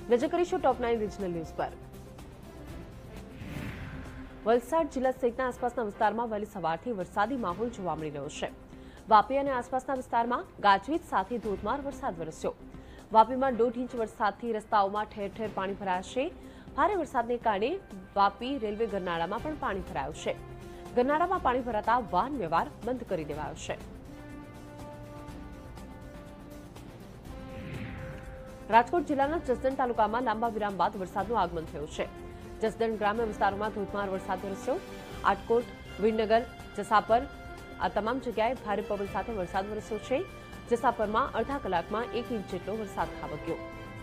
નજર કરીશું ટોપ 9 regional news પર। વલસાડ જિલ્લા સહિતના આસપાસના વિસ્તારમાં વહેલી સવારથી વરસાદી માહોલ જોવા મળી રહ્યો છે। વાપી અને આસપાસના વિસ્તારમાં ગાજવીજ સાથે ધોધમાર વરસાદ વરસ્યો। વાપીમાં 1.5 ઇંચ વરસાદથી રસ્તાઓમાં ઠેર ઠેર પાણી ભરાયા છે। ભારે વરસાદને કારણે વાપી રેલવે ગરનાળામાં પણ પાણી ભરાયું છે। ગરનાળામાં પાણી ભરાતા વાહન વ્યવહાર બંધ કરી દેવાયો છે। રાજકોટ જિલ્લાના જસદણ તાલુકામાં લાંબા વિરામ બાદ વરસાદનું આગમન થયું છે। જસદણ ગ્રામ્ય વિસ્તારોમાં ધોધમાર વરસાદ વરસ્યો। આટકોટ, વિનગર, જસાપર આ તમામ જગ્યાએ ભારે પવન સાથે વરસાદ વરસ્યો છે। જસાપરમાં અડધા કલાકમાં 1 ઇંચ જેટલો વરસાદ ખાબક્યો।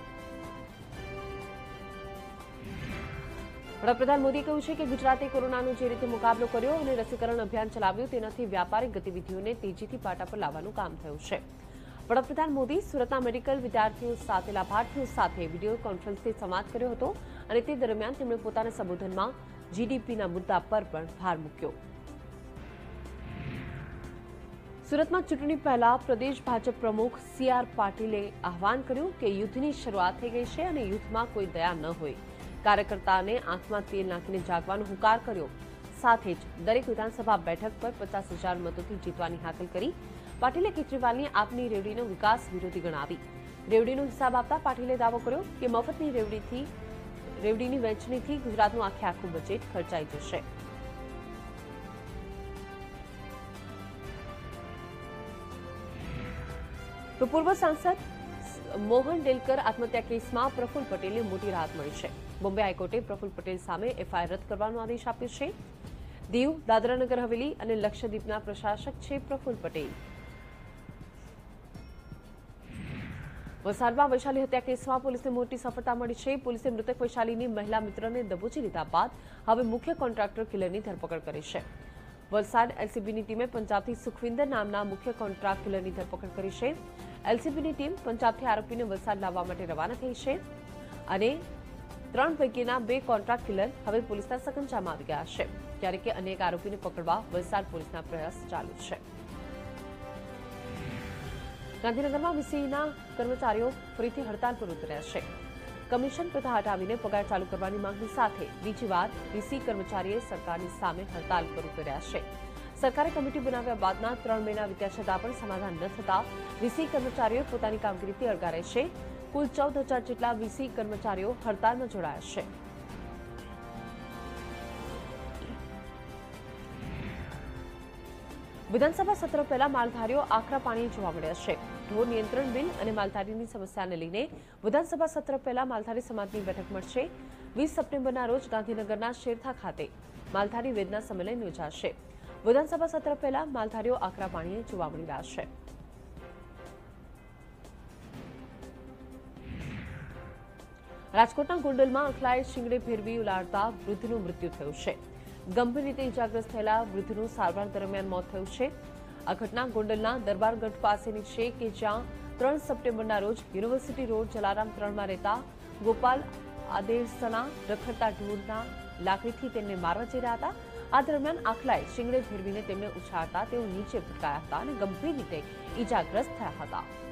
વડાપ્રધાન મોદીએ કહ્યું છે કે ગુજરાતે કોરોનાનો જે રીતે મુકાબલો કર્યો અને રસીકરણ અભિયાન ચલાવ્યું તેનાથી વ્યાપારિક ગતિવિધિઓને તેજીથી પાટા પર લાવવાનું કામ થયું છે। વડાપ્રધાન મોદી સુરતના મેડિકલ વિદ્યાર્થીઓ સાથે લાભાર્થીઓ સાથે વિડીયો કોન્ફરન્સથી સંવાદ કર્યો હતો અને તે દરમિયાન તેમણે પોતાના સંબોધનમાં જીડીપીના મુદ્દા પર પણ ભાર મૂક્યો। સુરતમાં ચૂંટણી પહેલા પ્રદેશ ભાજપ પ્રમુખ સી.આર. પાટીલે આહવાન કર્યું કે યુદ્ધની શરૂઆત થઈ ગઈ છે અને યુદ્ધમાં કોઈ દયા ન હોય। કાર્યકર્તાને આંખમાં તેલ નાખીને જાગવાનો હુંકાર કર્યો। સાથે જ દરેક વિધાનસભા બેઠક પર 50,000 મતોથી જીતવાની હાકલ કરી। પાટીલે કેજરીવાલની આપની રેવડીનો વિકાસ વિરોધી ગણાવી। રેવડીનો હિસાબ આપતા પાટીલે દાવો કર્યો કે મફતની રેવડીની વહેંચણીથી ગુજરાતનું આખું બજેટ ખર્ચાઈ જશે। તો પૂર્વ સાંસદ મોહન ડેલકર આત્મહત્યા કેસમાં પ્રફુલ્લ પટેલને મોટી રાહત મળી છે। બોમ્બે હાઈકોર્ટે પ્રફુલ્લ પટેલ સામે એફઆઈઆર રદ કરવાનો આદેશ આપ્યો છે। દીવ, દાદરા નગર હવેલી અને લક્ષદ્વીપના પ્રશાસક છે પ્રફુલ્લ પટેલ। વલસાડમાં વૈશાલી હત્યા કેસમાં પોલીસને મોટી સફળતા મળી છે। પોલીસે મૃતક વૈશાલીની મહિલા મિત્રને દબોચી લીધા બાદ હવે મુખ્ય કોન્ટ્રાક્ટર કિલરની ધરપકડ કરી છે। વલસાડ એલસીબીની ટીમે પંજાબથી સુખવિંદર નામના મુખ્ય કોન્ટ્રાક્ટ કિલરની ધરપકડ કરી છે। એલસીબીની ટીમ પંજાબથી આરોપીને વલસાડ લાવવા માટે રવાના થઈ છે અને 3 પૈકીના 2 કોન્ટ્રાક્ટ કિલર હવે પોલીસના સકંજામાં આવી ગયા છે, જ્યારે કે અન્ય એક આરોપીને પકડવા વલસાડ પોલીસના પ્રયાસ ચાલુ છે। ગાંધીનગરમાં વીસીના કર્મચારીઓ ફરીથી હડતાલ પર ઉતર્યા છે। કમિશન પ્રથા હટાવીને પગાર ચાલુ કરવાની માંગણી સાથે બીજી વાર વીસી કર્મચારીએ સરકારની સામે હડતાલ પર ઉતર્યા છે। સરકારે કમિટી બનાવ્યા બાદના 3 મહિના વીત્યા છતાં પણ સમાધાન ન થતા વીસી કર્મચારીઓ પોતાની કામગીરીથી અળગા છે। કુલ 14,000 જેટલા વીસી કર્મચારીઓ હડતાલમાં જોડાયા છે। વિધાનસભા સત્ર પહેલા માલધારીઓ આકરા પાણી જોવા મળ્યા છે। ઢોર નિયંત્રણ બિલ અને માલધારીની સમસ્યાને લઈને વિધાનસભા સત્ર પહેલા માલધારી સમાજની બેઠક મળશે। 20 સપ્ટેમ્બરના રોજ ગાંધીનગરના શેરથા ખાતે માલધારી વેદના સંમેલન યોજાશે। વિધાનસભા સત્ર પહેલા માલધારીઓ આકરા પાણીએ જોવા મળી રહ્યા છે। રાજકોટના ગોંડલમાં અખલાએ શિંગડે ફેરવી ઉલાળતા વૃદ્ધનું મૃત્યુ થયું છે। ગંભીર રીતે ઇજાગ્રસ્ત થયેલા વૃદ્ધનું સારવાર દરમિયાન મોત થયું છે। આ ઘટના ગોંડલના દરબારગઢ પાસેની છે કે જ્યાં 3 સપ્ટેમ્બરના રોજ યુનિવર્સિટી રોડ જલારામ 3માં રહેતા ગોપાલ આદેરસના રખડતા ઢોરના લાકડીથી તેમને મારવા જઈ રહ્યા હતા। આ દરમિયાન આખલાએ શિંગડે ફેરવીને તેમને ઉછાળતા તેઓ નીચે ભટકાયા હતા અને ગંભીર રીતે ઇજાગ્રસ્ત થયા હતા।